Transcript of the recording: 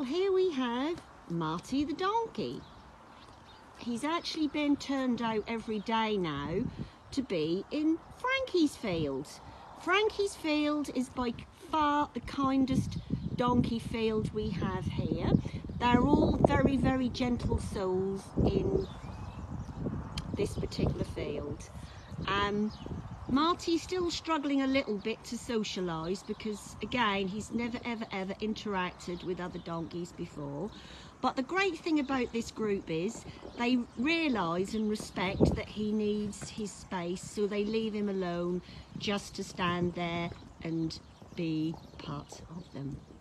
here we have Marty the donkey. He's actually been turned out every day now to be in Franky's field. Franky's field is by far the kindest donkey field we have here. They're all very, very gentle souls in this particular field. Marty's still struggling a little bit to socialise because, again, he's never ever interacted with other donkeys before. But the great thing about this group is they realise and respect that he needs his space, so they leave him alone just to stand there and be part of them.